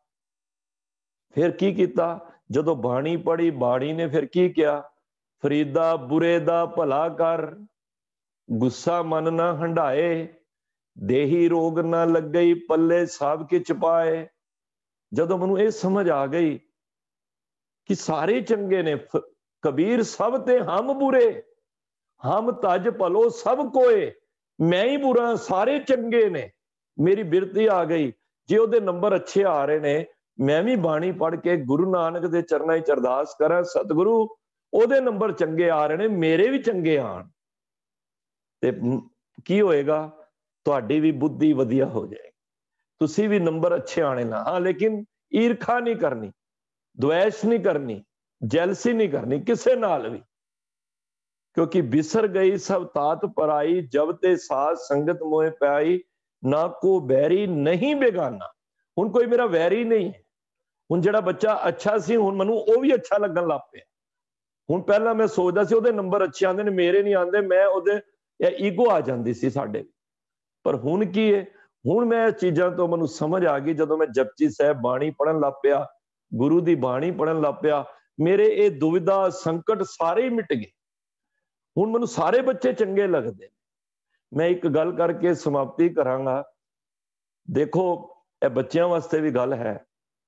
S1: ਫਿਰ ਕੀ ਕੀਤਾ, ਜਦੋਂ ਬਾਣੀ ਪੜ੍ਹੀ, ਬਾਣੀ ਨੇ ਫਿਰ ਕੀ ਕਿਹਾ, ਫਰੀਦਾ ਬੁਰੇ ਦਾ ਭਲਾ ਕਰ, ਗੁੱਸਾ ਮਨ ਨਾ ਹੰਢਾਏ, ਦੇਹੀ ਰੋਗ ਨਾ ਲੱਗਈ, ਪੱਲੇ ਸਭ ਕਿਛ ਪਾਏ। ਜਦੋਂ ਮੈਨੂੰ ਇਹ ਸਮਝ ਆ ਗਈ ਕਿ ਸਾਰੇ ਚੰਗੇ ਨੇ, ਕਬੀਰ ਸਭ ਤੇ ਹਮ ਬੁਰੇ, ਹਮ ਤਜ ਭਲੋ ਸਭ ਕੋਏ, ਮੈਂ ਹੀ ਬੁਰਾ, ਸਾਰੇ ਚੰਗੇ ਨੇ। ਮੇਰੀ ਬਿਰਤੀ ਆ ਗਈ, ਜੇ ਉਹਦੇ ਨੰਬਰ ਅੱਛੇ ਆ ਰਹੇ ਨੇ, ਮੈਂ ਵੀ ਬਾਣੀ ਪੜ੍ਹ ਕੇ ਗੁਰੂ ਨਾਨਕ ਦੇ ਚਰਨਾਂ 'ਚ ਅਰਦਾਸ ਕਰਾਂ, ਸਤਿਗੁਰੂ ਉਹਦੇ ਨੰਬਰ ਚੰਗੇ ਆ ਰਹੇ ਨੇ, ਮੇਰੇ ਵੀ ਚੰਗੇ ਆਣ। ਤੇ ਕੀ ਹੋਏਗਾ, ਤੁਹਾਡੀ ਵੀ ਬੁੱਧੀ ਵਧੀਆ ਹੋ ਜਾਏਗੀ, ਤੁਸੀਂ ਵੀ ਨੰਬਰ ਅੱਛੇ ਆਣੇ ਨਾ। ਹਾਂ, ਲੇਕਿਨ ਈਰਖਾ ਨਹੀਂ ਕਰਨੀ, ਦੁਐਸ਼ ਨਹੀਂ ਕਰਨੀ, ਜੈਲਸੀ ਨਹੀਂ ਕਰਨੀ ਕਿਸੇ ਨਾਲ ਵੀ, ਕਿਉਂਕਿ ਬਿਸਰ ਗਈ ਸਭ ਤਾਤ ਪਰਾਈ, ਜਬ ਤੇ ਸਾਧ ਸੰਗਤ ਮੋਹਿ ਪਾਈ, ਨਾ ਕੋ ਬੈਰੀ ਨਹੀਂ ਬੇਗਾਨਾ। ਹੁਣ ਕੋਈ ਮੇਰਾ ਵੈਰੀ ਨਹੀਂ ਹੈ। ਹੁਣ ਜਿਹੜਾ ਬੱਚਾ ਅੱਛਾ ਸੀ, ਹੁਣ ਮੈਨੂੰ ਉਹ ਵੀ ਅੱਛਾ ਲੱਗਣ ਲੱਗ ਪਿਆ। ਹੁਣ ਪਹਿਲਾਂ ਮੈਂ ਸੋਚਦਾ ਸੀ ਉਹਦੇ ਨੰਬਰ ਅੱਛੇ ਆਉਂਦੇ ਨੇ, ਮੇਰੇ ਨਹੀਂ ਆਉਂਦੇ, ਮੈਂ ਉਹਦੇ ਈਗੋ ਆ ਜਾਂਦੀ ਸੀ ਸਾਡੇ। ਪਰ ਹੁਣ ਕੀ ਹੈ, ਹੁਣ ਮੈਂ ਚੀਜ਼ਾਂ ਤੋਂ ਮੈਨੂੰ ਸਮਝ ਆ ਗਈ। ਜਦੋਂ ਮੈਂ ਜਪਜੀ ਸਾਹਿਬ ਬਾਣੀ ਪੜ੍ਹਨ ਲੱਗ ਪਿਆ, ਗੁਰੂ ਦੀ ਬਾਣੀ ਪੜ੍ਹਨ ਲੱਗ ਪਿਆ, ਮੇਰੇ ਇਹ ਦੁਵਿਧਾ ਸੰਕਟ ਸਾਰੇ ਹੀ ਮਿਟ ਗਏ। ਹੁਣ ਮੈਨੂੰ ਸਾਰੇ ਬੱਚੇ ਚੰਗੇ ਲੱਗਦੇ। ਮੈਂ ਇੱਕ ਗੱਲ ਕਰਕੇ ਸਮਾਪਤੀ ਕਰਾਂਗਾ। ਦੇਖੋ, ਇਹ ਬੱਚਿਆਂ ਵਾਸਤੇ ਵੀ ਗੱਲ ਹੈ।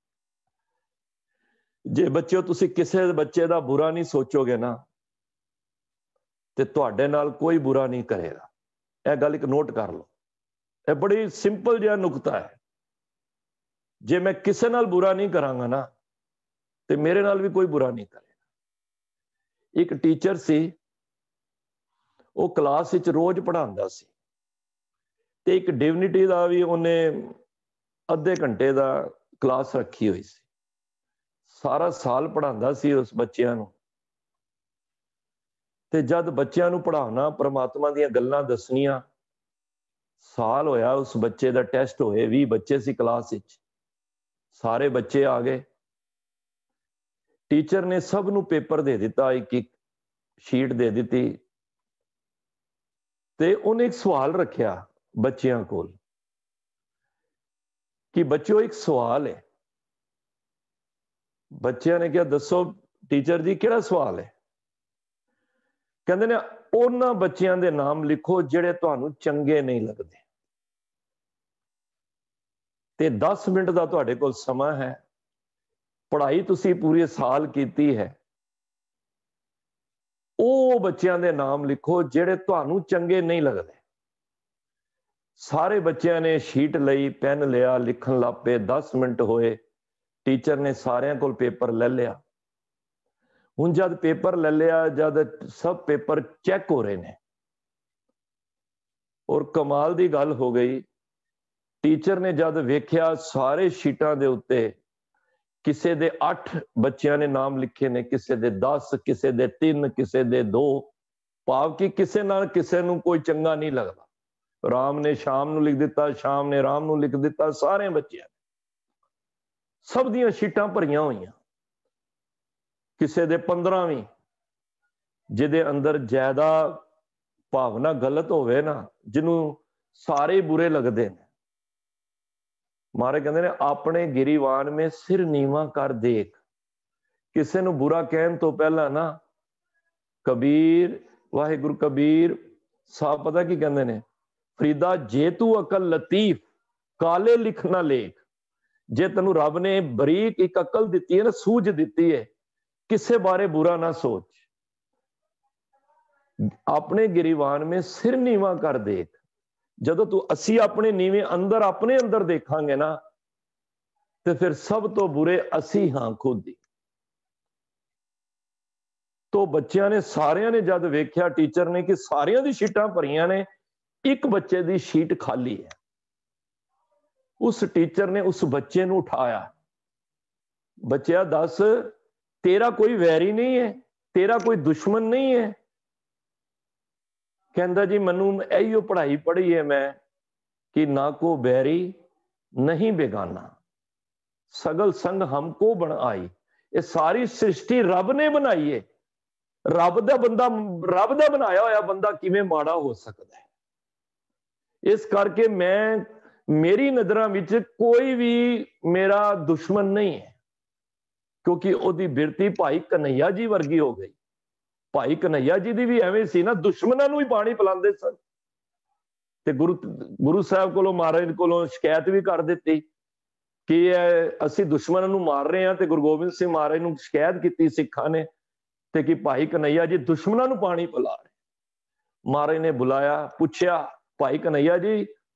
S1: ਜੇ ਬੱਚਿਓ ਤੁਸੀਂ ਕਿਸੇ ਬੱਚੇ ਦਾ ਬੁਰਾ ਨਹੀਂ ਸੋਚੋਗੇ ਨਾ, ਤੇ ਤੁਹਾਡੇ ਨਾਲ ਕੋਈ ਬੁਰਾ ਨਹੀਂ ਕਰੇਗਾ। ਇਹ ਗੱਲ ਇੱਕ ਨੋਟ ਕਰ ਲਓ, ਇਹ ਬੜੀ ਸਿੰਪਲ ਜਿਹਾ ਨੁਕਤਾ ਹੈ। ਜੇ ਮੈਂ ਕਿਸੇ ਨਾਲ ਬੁਰਾ ਨਹੀਂ ਕਰਾਂਗਾ ਨਾ, ਤੇ ਮੇਰੇ ਨਾਲ ਵੀ ਕੋਈ ਬੁਰਾ ਨਹੀਂ ਕਰੇਗਾ। ਇੱਕ ਟੀਚਰ ਸੀ, ਉਹ ਕਲਾਸ ਵਿੱਚ ਰੋਜ਼ ਪੜ੍ਹਾਉਂਦਾ ਸੀ, ਤੇ ਇੱਕ ਡਿਵਨਿਟੀ ਦਾ ਵੀ ਉਹਨੇ ਅੱਧੇ ਘੰਟੇ ਦਾ ਕਲਾਸ ਰੱਖੀ ਹੋਈ ਸੀ। ਸਾਰਾ ਸਾਲ ਪੜ੍ਹਾਉਂਦਾ ਸੀ ਉਸ ਬੱਚਿਆਂ ਨੂੰ। ਤੇ ਜਦ ਬੱਚਿਆਂ ਨੂੰ ਪੜ੍ਹਾਉਣਾ, ਪ੍ਰਮਾਤਮਾ ਦੀਆਂ ਗੱਲਾਂ ਦੱਸਣੀਆਂ, ਸਾਲ ਹੋਇਆ ਉਸ ਬੱਚੇ ਦਾ ਟੈਸਟ ਹੋਏ, ਵੀਹ ਬੱਚੇ ਸੀ ਕਲਾਸ ਵਿੱਚ, ਸਾਰੇ ਬੱਚੇ ਆ ਗਏ, टीचर ने सब नूं पेपर दे दिता, एक एक शीट दे दी, ते उन्हें एक सवाल रखिया बच्चियां कोल कि बच्चों एक सवाल है। बच्चियां ने कहा दसो टीचर जी किहड़ा सवाल है। कहंदे ने उन्हां बच्चियां दे नाम लिखो जिहड़े तुहानूं चंगे नहीं लगदे, ते दस मिनट का तुहाडे कोल समा है, पढ़ाई तुसी पूरे साल कीती है, ਉਹ ਬੱਚਿਆਂ ਦੇ ਨਾਮ ਲਿਖੋ ਜਿਹੜੇ ਤੁਹਾਨੂੰ ਚੰਗੇ ਨਹੀਂ ਲੱਗਦੇ। ਸਾਰੇ ਬੱਚਿਆਂ ਨੇ ਸ਼ੀਟ ਲਈ, ਪੈਨ ਲਿਆ, ਲਿਖਣ ਲੱਗ ਪਏ। ਦਸ ਮਿੰਟ ਹੋਏ, ਟੀਚਰ ਨੇ ਸਾਰਿਆਂ ਕੋਲ ਪੇਪਰ ਲੈ ਲਿਆ। ਹੁਣ ਜਦ ਪੇਪਰ ਲੈ ਲਿਆ, ਜਦ ਸਭ ਪੇਪਰ ਚੈੱਕ ਹੋ ਰਹੇ ਨੇ, ਔਰ ਕਮਾਲ ਦੀ ਗੱਲ ਹੋ ਗਈ, ਟੀਚਰ ਨੇ ਜਦ ਵੇਖਿਆ ਸਾਰੇ ਸ਼ੀਟਾਂ ਦੇ ਉੱਤੇ किसी दे अठ बच्चों ने नाम लिखे ने, किसी दे दस, किसी दे तीन, किसी दे दो, भाव कि किसी नाल किसी नूं कोई चंगा नहीं लगता। राम ने शाम नूं लिख दिता, शाम ने राम नूं लिख दिता, सारे बच्चे सब दियां शीटां भरियां होईयां। किसी दे पंद्रहवीं जिहदे अंदर ज्यादा भावना गलत होवे ना, जिन्हों सारे बुरे लगते हैं, महाराज कहते ने अपने गिरीवान में सिर नीवा कर देख। किसी नूं बुरा कहन तो पहला ना कबीर, वाहिगुरु कबीर साहब पता की कहते ने, फरीदा जे तू अकल लतीफ काले लिख ना लेख। जे तेनू रब ने बरीक एक अकल दिती है ना, सूझ दिती है, किसे बारे बुरा ना सोच। अपने गिरीवान में सिर नीवा कर देख। जदों तू असी अपने नीवे अंदर अपने अंदर देखांगे ना, तो फिर सब तो बुरे असी हां खुद ही। तो बच्चों ने सारियां ने जद वेख्या टीचर ने कि सारियां दी शीटां भरियां ने, एक बच्चे दी शीट खाली है। उस टीचर ने उस बच्चे नूं उठाया, बच्चा दस तेरा कोई वैरी नहीं है, तेरा कोई दुश्मन नहीं है। कहंदा जी मैनू इहो पढ़ाई पढ़ी है मैं कि ना को बैरी नहीं बेगाना, सगल संग हमको बनाई। ये सारी सृष्टि रब ने बनाई है। रब दा बंदा, रब दा बनाया होया बंदा किवें माड़ा हो सकता है। इस करके मैं, मेरी नज़रां विच कोई भी मेरा दुश्मन नहीं है, क्योंकि उहदी बिरती भाई कन्हैया जी वर्गी हो गई। भाई कन्हैया जी दी भी एवें सी ना, दुश्मनां नूं ही पानी पिलांदे सन। ते गुरु गुरु साहब कोलों, महाराज कोलों शिकायत भी कर दित्ती कि असीं दुश्मनां नूं मार रहे हैं, ते गुरु गोबिंद सिंह महाराज नूं शिकायत कीती सिखां ने, ते कि भाई कन्हैया जी दुश्मनां नूं पानी पिला रहे। महाराज ने बुलाया, पुछया भाई कन्हैया जी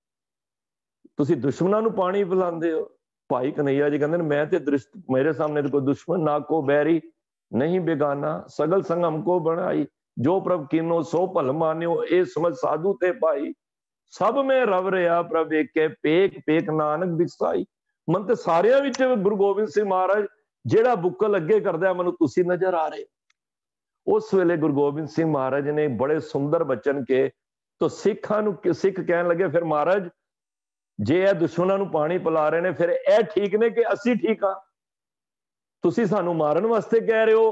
S1: तुसीं दुश्मनां नूं पानी पिलांदे हो? भाई कन्हैया जी कहंदे मैं ते दृष्ट, मेरे सामने तो कोई दुश्मन ना को बैरी नहीं बेगाना, सगल संग हमको बनाई। जो प्रभ कीनो सो भल मान्यो, ए समझ साधु ते पाई। सब में रव रहा प्रभ एके, पेक पेक नानक बिसाई। मन ते सारियां विच गुरु गोबिंद सिंह महाराज जेड़ा बुक्कल अगे करदा मैनूं तुसीं नजर आ रहे। उस वेले गुरु गोबिंद सिंह महाराज ने बड़े सुंदर बचन के, तो सिखां नूं, सिख कहन लगे फिर महाराज जे ए दुश्मनां नूं पानी पिला रहे ने, फिर ए ठीक ने कि असीं ठीक हां? तुसीं सानूं मारन वास्ते कह रहे हो,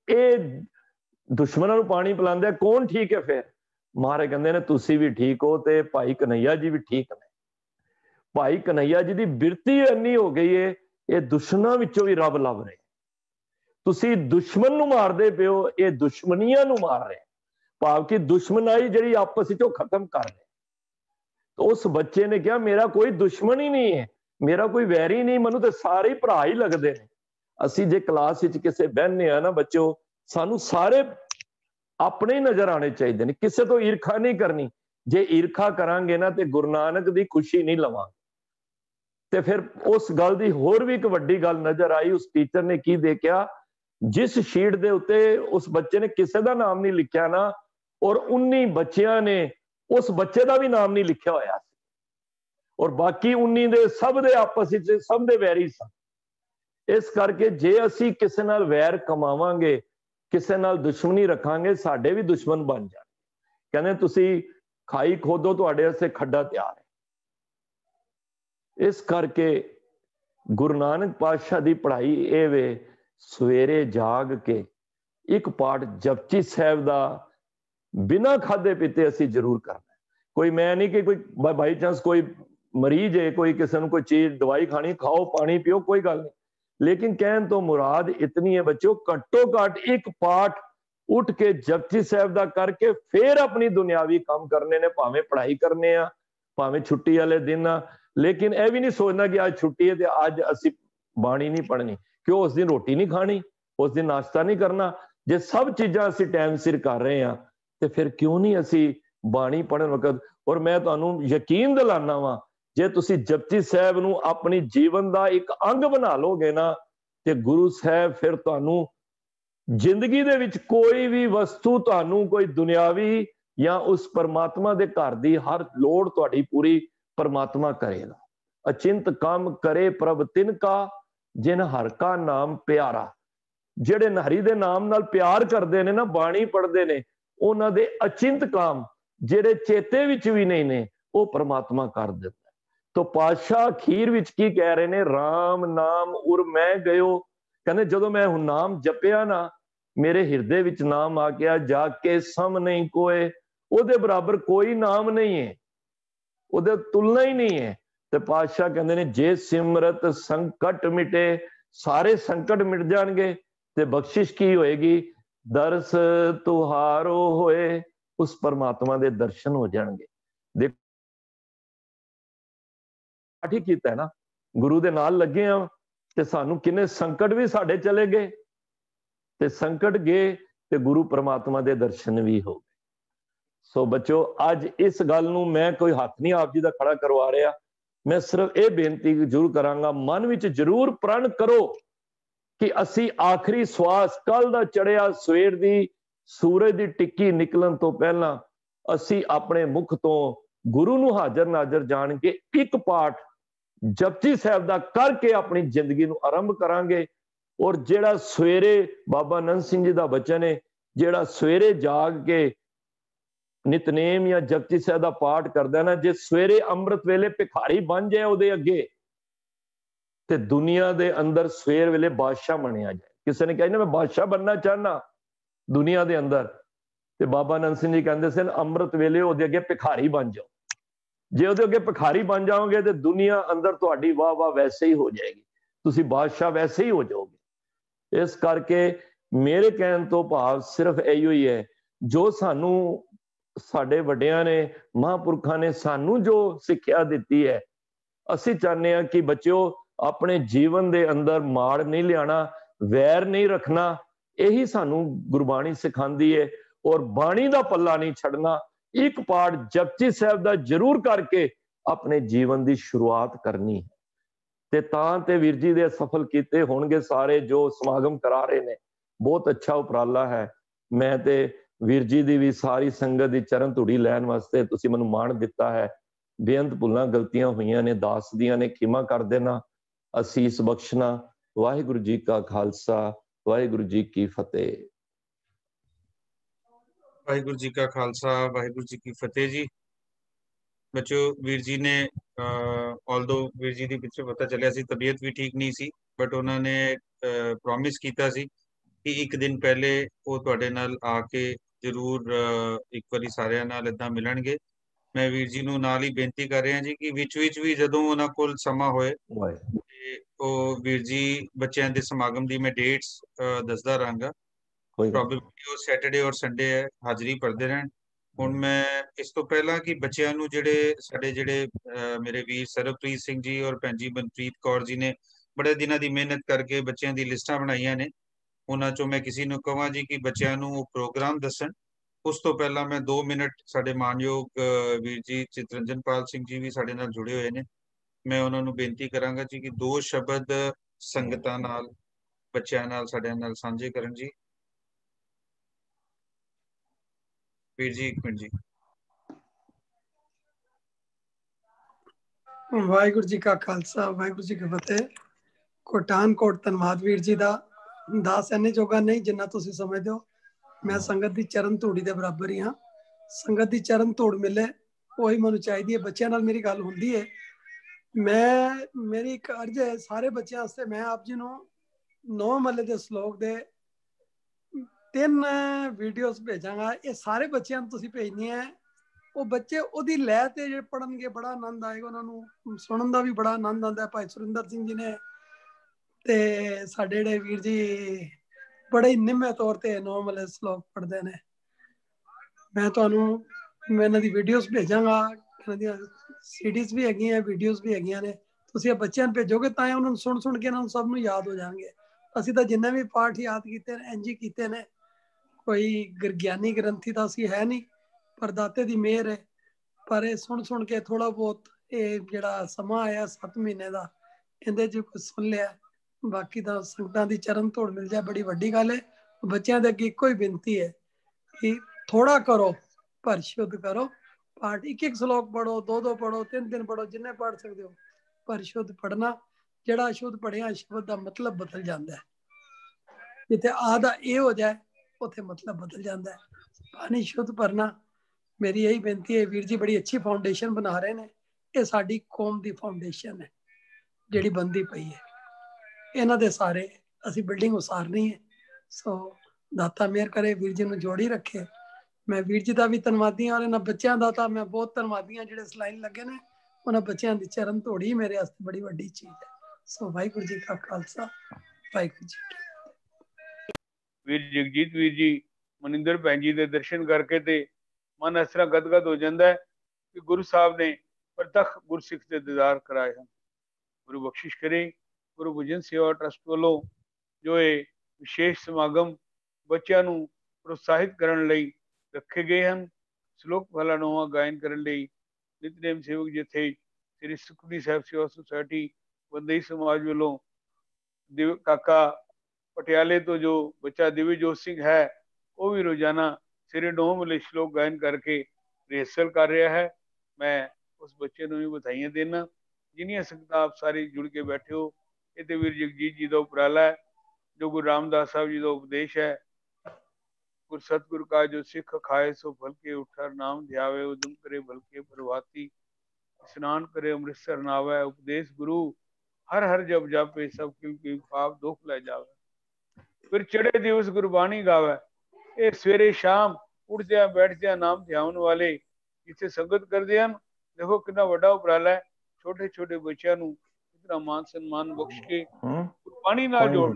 S1: ए दुश्मनां नूं पानी पिलांदे, कौन ठीक है? फिर महाराज कहंदे ने तुसीं भी ठीक हो, ते भाई कन्हैया जी भी ठीक ने। भाई कन्हैया जी दी बिरती इन्नी हो गई है, ये दुश्मनां विचों भी रब लभ रहे। तुसीं दुश्मन नूं मारदे पे हो, ये दुश्मनियां नूं मार रहे, भाव कि दुश्मनाई जिहड़ी आपस विचों खत्म कर रहे। तो उस बच्चे ने कहा मेरा कोई दुश्मन ही नहीं है, मेरा कोई वैरी नहीं, मैनूं ते सारे भरा ही लगदे ने। असी जे क्लास किसे बहने ना बच्चों, सानू सारे अपने ही नजर आने चाहिए ने, किसी तो ईर्खा नहीं करनी। जे ईर्खा करांगे ना तो गुरु नानक दी खुशी नहीं लवांगे। ते फिर उस गल दी होर भी एक वड्डी गल नजर आई। उस टीचर ने की देखा, जिस शीट दे उत्ते उस बच्चे ने किसी का नाम नहीं लिखा ना, और उन्नी बच्चियां ने उस बच्चे का भी नाम नहीं लिखा होया, और बाकी उन्नी दे सब दे आपस विच सब दे वैरी सन। इस करके जे असी किसी नाल वैर कमावांगे, किसी नाल दुश्मनी रखांगे, साडे भी दुश्मन बन जाए। कहने तुसी खाई खोदो, तुहाडे वास्ते खड्डा तैयार है। इस करके गुरु नानक पातशाह की पढ़ाई ये वे, सवेरे जाग के एक पाठ जपजी साहब का बिना खाधे पीते असी जरूर करना। कोई मैं नहीं कि कोई बाई चांस कोई मरीज है, कोई किसी को कोई चीज दवाई खानी, खाओ पानी पियो, कोई गल नहीं, लेकिन कहन तो मुराद इतनी है बच्चों, घट्टो घट एक पाठ उठ के जपजी साहब का करके फिर अपनी दुनियावी काम करने ने, भावें पढ़ाई करने आ, भावें छुट्टी वाले दिन आ, लेकिन यह भी नहीं सोचना कि आज छुट्टी है तो अज असी बाणी नहीं पढ़नी, क्यों उस दिन रोटी नहीं खानी, उस दिन नाश्ता नहीं करना। जे सब चीज़ां असी टाइम सिर कर रहे हैं तो फिर क्यों नहीं असी बाणी पढ़न वक्त। और मैं तुहानू यकीन दिलाना वा, जे तुसी जपजी साहब नू अपनी जीवन का एक अंग बना लोगे ना, तो गुरु साहब फिर तुहानू जिंदगी दे विच कोई भी वस्तु तुहानू कोई दुनियावी या उस परमात्मा दे घर दी हर लोड़ तुहाडी पूरी परमात्मा करेगा। अचिंत काम करे प्रभ तिन का, जिन हर का नाम प्यारा। जेड़े हरि दे नाम नाल प्यार करते ने ना, बाणी पढ़ते ने, उन्हां दे अचिंत काम जेड़े चेते विच भी नहीं ने, वो परमात्मा कर देता। तो पातशाह अखीर विच की कह रहे ने, राम नाम उर मैं गयो, कहते जदों मैं हुण नाम जपिया ना, मेरे हिरदे विच नाम आ गया, जाके सम नहीं कोए, उहदे बराबर कोई नाम नहीं है, उहदे तुलना ही नहीं है। तो पातशाह कहते ने, जे सिमरत संकट मिटे, सारे संकट मिट जाएंगे, ते बख्शिश की होएगी, दर्श तुहारो होए, उस परमात्मा दे दर्शन हो जाएंगे। देखो ठीक कीता है ना, गुरु दे नाल लगे हैं ते सानू किन्ने संकट भी साडे चले गए, ते संकट गए ते गुरु परमात्मा दे दर्शन भी हो गए। सो बच्चों, अज इस गल नू मैं कोई हाथ नहीं आप जी का खड़ा करवा रहा, मैं सिर्फ ये बेनती जरूर करांगा, मन विच जरूर प्रण करो कि असी आखिरी श्वास कल दा चढ़िया सवेर दी सूरज की टिक्की निकलन तो पहला असी अपने मुख तो गुरु नू हाजर नाजर जान के एक पाठ जपजी साहब का करके अपनी जिंदगी नू आरंभ करांगे। और जेड़ा सवेरे बाबा नंद सिंह जी का बचन है, जेड़ा सवेरे जाग के नितनेम या जपजी साहब का पाठ करदा ना, जे सवेरे अमृत वेले भिखारी बन जाए उहदे अगे, ते दुनिया दे अंदर सवेर वेले बादशाह बनिया जाए। किसी ने कहा ना मैं बादशाह बनना चाहना दुनिया दे अंदर, ते बाबा नंद सिंह जी कहते सन अमृत वेले उहदे अगे भिखारी बन जाओ। जे उहदे अगे भिखारी बन जाओगे तो दुनिया अंदर तुहाडी वाह वाह वैसे ही हो जाएगी, तुसी बादशाह वैसे ही हो जाओगे। इस करके मेरे कहने तो भाव सिर्फ इहो ही है, जो सानू साडे वड्डियां ने महापुरखा ने सानू जो सिक्ख्या दिती है, असी चाहते हैं कि बच्चों अपने जीवन दे अंदर माड़ नहीं लियाना, वैर नहीं रखना, यही सानू गुरबाणी सिखांदी है। और बाणी का पल्ला नहीं छड़ना, एक पाठ जपजी साहब का जरूर करके अपने जीवन की शुरुआत करनी है। ते तां ते वीर जी दे सफल कीते होणगे सारे जो समागम करा रहे ने, बहुत अच्छा उपराला है। मैं ते वीर जी दी भी सारी संगत दी चरण धूड़ी लैन वास्ते तुसीं मैनूं माण दिता है। बेअंत भुल्लां गलतियां हुईयां ने, दास दियां ने, खिमा कर देना, असीस बख्शना। वाहिगुरू जी का खालसा, वाहिगुरू जी की फतेह।
S2: वाहिगुरू जी का खालसा, वाहिगुरू जी की फतेह जी। बच्चों, वीर जी ने ऑल्दो वीर जी दी पिछले पता चलिया सी तबीयत भी ठीक नहीं सी, बट उन्होंने प्रॉमिस कीता सी कि एक दिन पहले वो तुहाडे नाल आके जरूर एक बारी सारिਆਂ ਨਾਲ इदां मिलणगे। मैं वीर जी नूं नाल ही बेनती कर रहा जी कि विच विच भी जदों उन्हां कोल समा होए ते ਉਹ ਵੀਰ ਜੀ ਬੱਚਿਆਂ ਦੇ ਸਮਾਗਮ ਦੀ ਮੈਂ ਡੇਟਸ ਦੱਸਦਾ ਰਹਾਂਗਾ। ਪ੍ਰੋਬੇਬਲੀ ਉਹ ਸੈਟਰਡੇ ਔਰ ਸੰਡੇ ਹੈ, ਹਾਜ਼ਰੀ ਭਰਦੇ ਰਹਿਣ। ਹੁਣ ਮੈਂ ਇਸ ਤੋਂ ਪਹਿਲਾਂ ਕਿ ਬੱਚਿਆਂ ਨੂੰ ਜਿਹੜੇ ਸਾਡੇ ਜਿਹੜੇ ਮੇਰੇ ਵੀਰ ਸਰਬਪ੍ਰੀਤ ਸਿੰਘ ਜੀ ਔਰ ਭੈਣ ਜੀ ਮਨਪ੍ਰੀਤ ਕੌਰ ਜੀ ਨੇ ਬੜੇ ਦਿਨਾਂ ਦੀ ਮਿਹਨਤ ਕਰਕੇ ਬੱਚਿਆਂ ਦੀ ਲਿਸਟਾਂ ਬਣਾਈਆਂ ਨੇ, ਉਹਨਾਂ ਚੋਂ ਮੈਂ ਕਿਸੇ ਨੂੰ ਕਹਾਂ ਜੀ ਕਿ ਬੱਚਿਆਂ ਨੂੰ ਉਹ ਪ੍ਰੋਗਰਾਮ ਦੱਸਣ। ਉਸ ਤੋਂ ਪਹਿਲਾਂ ਮੈਂ ਦੋ ਮਿੰਟ ਸਾਡੇ ਮਾਨਯੋਗ ਵੀਰ ਜੀ ਚਿਤਰੰਜਨਪਾਲ ਸਿੰਘ ਜੀ ਵੀ ਸਾਡੇ ਨਾਲ ਜੁੜੇ ਹੋਏ ਨੇ, मैं उन्होंने बेनती करांगा जी कि दो शब्द संगतां नाल बच्चों नाल साडे नाल सांझे करन जी। वीर जी एक मिनट जी।
S3: वाहिगुरू जी का खालसा, वाहिगुरू जी की फतेह। कोटानकोट धन्नवाद वीर जी दा, दास इन्ने जोगा नहीं जिन्ना तुसीं समझदे हो। मैं संगत दी चरण धूड़ी दे बराबर ही हाँ। संगत दी चरण धूड़ मिले वही मैनूं चाहीदी है। बच्चों नाल मेरी गल हुंदी है, मैं मेरी एक अर्ज है सारे बच्चों वास्ते, मैं आप जी नूं नौ मल्ले के श्लोक दे तीन वीडियोस भेजांगा। ये सारे बच्चों को तुसीं भेजनी है। वो बच्चे ओदी लय ते जे पढ़नगे बड़ा आनंद आएगा, उन्होंने सुनन का भी बड़ा आनंद आता है। भाई सुरिंदर सिंह जी ने ते साडे जेहड़े वीर जी बड़े ही निम्मे तौर पर नौ मल्ले श्लोक पढ़ते हैं। मैं तुहानू मैं इन्हां दी वीडियोस भेजांगा, इन्हां दी सीडीज भी हैगियां, वीडियोस भी हैगियां ने। तुसीं बच्चों को भेजोगे तां उन्होंने सुन सुन के इन्होंने सब नूं याद हो जाएंगे। असीं तां जिन्ने भी पाठ याद कीते ने इंज ही कीते ने, कोई गिरग्यानी ग्रंथी तां असीं है नहीं, पर दाते दी मेहर है। पर ये सुन सुन के थोड़ा बहुत ये जिहड़ा समा आया सत्त महीने का, इहदे च कुछ सुन लिया। बाकी तो संगतां दी चरण धूड़ मिल जाए बड़ी वड्डी गल है। बच्चों दे अगे इक्को ही बेनती है कि थोड़ा करो पर शुद्ध करो। पाठ एक एक श्लोक पढ़ो, दो दो पढ़ो, तीन तीन पढ़ो, जिन्ने पढ़ सकते हो, पर शुद्ध पढ़ना। जिहड़ा शुद्ध पढ़िया शब्द का मतलब बदल जाता है। जिथे आधा ए हो जाए उथे मतलब बदल जाता है। पानी शुद्ध पढ़ना। मेरी यही बेनती है। वीर जी बड़ी अच्छी फाउंडेशन बना रहे हैं। ये साडी कौम की फाउंडेशन है जिहड़ी बनती पई है। इन्हां दे सारे असीं बिल्डिंग उसारनी है। सो दाता मेहर करे, वीर जी नूं जोड़ी रखे। मैं वीर जी का भी धन्नवादी हाँ, और इन्होंने बच्चों का तो मैं बहुत धन्नवादी हाँ जिहड़े सलाइन लगे ने। उन्होंने बच्चों की चरण धोड़ी मेरे वास्ते बड़ी वड्डी चीज़ है। सो वाहिगुरू जी का खालसा, वाहिगुरू जी की।
S4: वीर जगजीत वीर जी मनिंदर भैन जी के दर्शन करके ते मन इस तरह गदगद हो जाता है कि गुरु साहब ने प्रतख गुरसिख के दीदार कराए हैं। गुरु बख्शिश करे। गुरु भजन सेवा ट्रस्ट वालों जो ये विशेष समागम बच्चों को प्रोत्साहित करने लई रखे गए हैं। श्लोक वाला नोवा गायन करने लई नितनेम सेवक जथे श्री सुखमनी साहिब सेवा सोसायटी बंदई समाज वालों दिव काका पटियाले तो जो बच्चा दिव्यजोत सिंह है वो भी रोजाना सिरे नौ मल्ले श्लोक गायन करके रिहर्सल कर रहा है। मैं उस बच्चे को भी बधाइयां देना। जिन्नियां संगत आप सारे जुड़ के बैठे हो, ये तो वीर जगजीत जी का उपराला है जो गुरु रामदास साहब जी का उपदेश है। गुरु सतगुरु का जो सिख खाए सो भल के उठर नाम ध्यावे उदम करे भल के प्रभाती स्नान करे अमृतसर नावे उपदेश गुरु हर हर जब जापे सब किल की पाप दुख ले जावे फिर चढ़े दिवस गुरबाणी गावे। ये सवेरे शाम उठद्या बैठद्या नाम ध्यान वाले जिथे संगत करते हैं। देखो कितना बड़ा उपराला है। छोटे छोटे बच्चों को इतना मान सम्मान बख्श के गुरबाणी नाल जोड़ना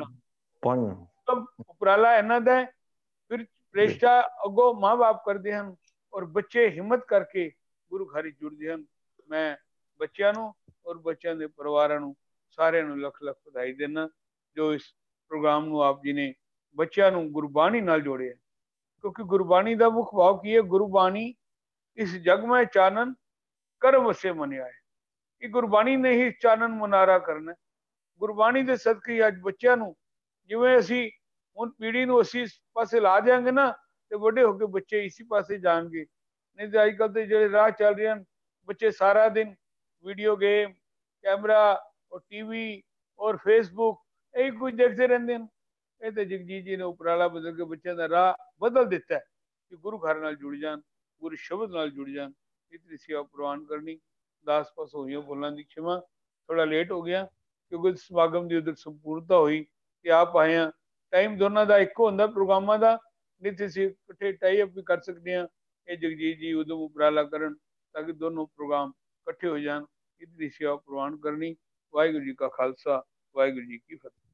S4: तब उपराला इन्हां दा। फिर प्रेष्ठा अगो माँ बाप करते हैं और बच्चे हिम्मत करके गुरु घारी जुड़ते हैं। मैं बच्चों को और बच्चों के परिवार को सारे लख लख बधाई देना जो इस प्रोग्राम को आप जी ने बच्चों को गुरबाणी नाल जोड़े। क्योंकि गुरबाणी का मुख भाव की है, गुरबाणी इस जग में चानन कर वसे मनिया है। कि गुरबाणी ने ही चानन मुनारा करना। गुरबाणी के सदके अज बच्चों को जिवें असी हुण पीढ़ी को असी इस पासे ला देंगे ना तो बड़े होकर बच्चे इसी पासे जाएंगे। नहीं तो अजकल तो जो राह चल रहे हैं बच्चे सारा दिन वीडियो गेम कैमरा और टीवी और फेसबुक यही कुछ देखते रहते हैं। ये तो जगजीत जी ने उपराला बदल के बच्चों का राह बदल दिता है कि गुरु घर नाल जुड़ जान, गुरु शब्द नाल जुड़ जान। इतनी सेवा प्रवान करनी। दास पास होइयो बोलने की क्षमा, थोड़ा लेट हो गया क्योंकि समागम की उधर संपूर्णता हुई कि आप आए हैं। टाइम दोनों का एक होंगे प्रोग्रामों का, नहीं तो असीं इकट्ठे टाई अप भी कर सकते हैं। ये जगजीत जी उदम उपराला करन ताकि दोनों प्रोग्राम इकट्ठे हो जान। इतनी सेवा प्रवान करनी। वाहिगुरू जी का खालसा, वाहिगुरू जी की फतेह।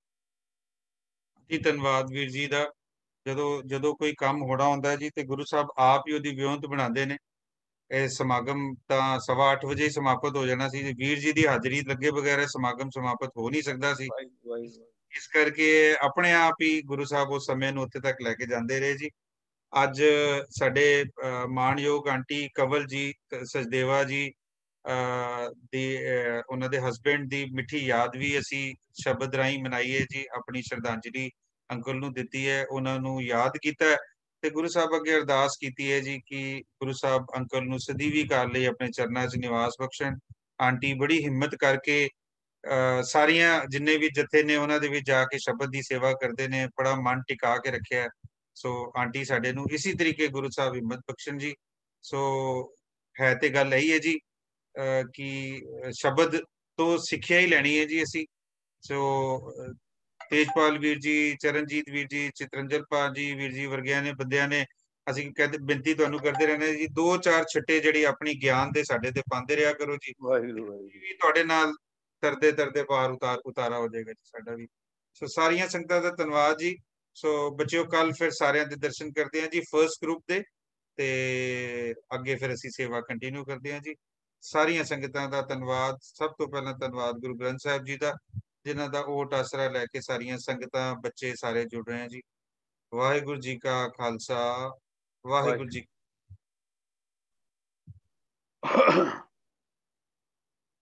S2: जी धन्यवाद वीर जी का। ਜਦੋਂ ਜਦੋਂ ਕੋਈ ਕੰਮ ਹੋਣਾ ਹੁੰਦਾ ਜੀ ਤੇ ਗੁਰੂ ਸਾਹਿਬ ਆਪ ਹੀ ਉਹਦੀ ਵਿਉਂਤ ਬਣਾਉਂਦੇ ਨੇ। ਇਹ ਸਮਾਗਮ ਤਾਂ ਸਵਾ ਅੱਠ ਵਜੇ ਸਮਾਪਤ ਹੋ ਜਾਣਾ ਸੀ। ਵੀਰ ਜੀ ਦੀ ਹਾਜ਼ਰੀ ਲੱਗੇ ਬਗੈਰ ਸਮਾਗਮ ਸਮਾਪਤ ਹੋ ਨਹੀਂ ਸਕਦਾ ਸੀ। ਇਸ ਕਰਕੇ ਆਪਣੇ ਆਪ ਹੀ ਗੁਰੂ ਸਾਹਿਬ ਉਸ ਸਮੇਂ ਨੂੰ ਉੱਥੇ ਤੱਕ ਲੈ ਕੇ ਜਾਂਦੇ ਰਹੇ ਜੀ। ਅੱਜ ਸਾਡੇ ਮਾਣਯੋਗ ਆਂਟੀ ਕਵਲ ਜੀ ਸਚਦੇਵਾ ਜੀ ਦੀ ਉਹਨਾਂ ਦੇ ਹਸਬੈਂਡ ਦੀ ਮਿੱਠੀ ਯਾਦ ਵੀ ਅਸੀਂ ਸ਼ਬਦ ਰਾਹੀਂ ਮਨਾਈਏ ਜੀ। ਆਪਣੀ ਸ਼ਰਧਾਂਜਲੀ ਅੰਕਲ ਨੂੰ ਦਿੱਤੀ ਹੈ, ਉਹਨਾਂ ਨੂੰ ਯਾਦ ਕੀਤਾ ਤੇ ਗੁਰੂ ਸਾਹਿਬ ਅੱਗੇ ਅਰਦਾਸ ਕੀਤੀ ਹੈ ਜੀ ਕਿ ਗੁਰੂ ਸਾਹਿਬ ਅੰਕਲ ਨੂੰ ਸਦੀਵੀ ਕਾਲ ਲਈ ਆਪਣੇ ਚਰਨਾਂ 'ਚ ਨਿਵਾਸ ਬਖਸ਼ਣ। ਆਂਟੀ ਬੜੀ ਹਿੰਮਤ ਕਰਕੇ ਅਹ ਸਾਰੀਆਂ ਜਿੰਨੇ ਵੀ ਜਥੇ ਨੇ ਉਹਨਾਂ ਦੇ ਵਿੱਚ ਜਾ ਕੇ ਸ਼ਬਦ ਦੀ ਸੇਵਾ ਕਰਦੇ ਨੇ, ਬੜਾ ਮਨ ਟਿਕਾ ਕੇ ਰੱਖਿਆ। ਸੋ ਆਂਟੀ ਸਾਡੇ ਨੂੰ ਇਸੇ ਤਰੀਕੇ ਗੁਰੂ ਸਾਹਿਬ ਹਿੰਮਤ ਬਖਸ਼ਣ ਜੀ। ਸੋ ਹੈ ਤੇ ਗੱਲ ਇਹੀ ਹੈ ਜੀ ਕਿ ਸ਼ਬਦ ਤੋਂ ਸਿੱਖਿਆ ਹੀ ਲੈਣੀ ਹੈ ਜੀ ਅਸੀਂ। ਸੋ ਤੇਜਪਾਲ ਵੀਰ ਜੀ, ਚਰਨਜੀਤ ਵੀਰ ਜੀ, ਚਿਤਰੰਜਨਪਾਲ ਜੀ, ਵੀਰ ਜੀ ਵਰਗਿਆਂ ਨੇ ਬੰਦਿਆਂ ਨੇ ਅਸੀਂ ਕਹਿੰਦੇ ਬੇਨਤੀ ਤੁਹਾਨੂੰ ਕਰਦੇ ਰਹਿੰਦੇ ਜੀ, ਦੋ ਚਾਰ ਛੱਟੇ ਜਿਹੜੀ ਆਪਣੀ ਗਿਆਨ ਦੇ ਸਾਡੇ ਤੇ ਪਾਉਂਦੇ ਰਿਹਾ ਕਰੋ ਜੀ।
S4: ਵਾਹਿਗੁਰੂ ਵਾਹਿਗੁਰੂ
S2: ਵੀ ਤੁਹਾਡੇ ਨਾਲ ਤਰਦੇ ਤਰਦੇ ਪਾਰ ਉਤਾਰ ਉਤਾਰਾ ਹੋ ਜਾਏਗਾ ਜੀ ਸਾਡਾ ਵੀ। ਸੋ ਸਾਰੀਆਂ ਸੰਗਤਾਂ ਦਾ ਧੰਨਵਾਦ ਜੀ। ਸੋ ਬੱਚਿਓ ਕੱਲ ਫਿਰ ਸਾਰਿਆਂ ਦੇ ਦਰਸ਼ਨ ਕਰਦੇ ਹਾਂ ਜੀ ਫਰਸਟ ਗਰੁੱਪ ਦੇ, ਤੇ ਅੱਗੇ ਫਿਰ ਅਸੀਂ ਸੇਵਾ ਕੰਟੀਨਿਊ ਕਰਦੇ ਹਾਂ ਜੀ। ਸਾਰੀਆਂ ਸੰਗਤਾਂ ਦਾ ਧੰਨਵਾਦ। ਸਭ ਤੋਂ ਪਹਿਲਾਂ ਧੰਨਵਾਦ ਗੁਰੂ ਗ੍ਰੰਥ ਸਾਹਿਬ ਜੀ ਦਾ, ਜਿਨ੍ਹਾਂ ਦਾ ਓਟ ਆਸਰਾ ਲੈ ਕੇ ਸਾਰੀਆਂ ਸੰਗਤਾਂ ਬੱਚੇ ਸਾਰੇ ਜੁੜ ਰਹੇ ਆ ਜੀ। ਵਾਹਿਗੁਰੂ ਜੀ ਕਾ ਖਾਲਸਾ, ਵਾਹਿਗੁਰੂ ਜੀ।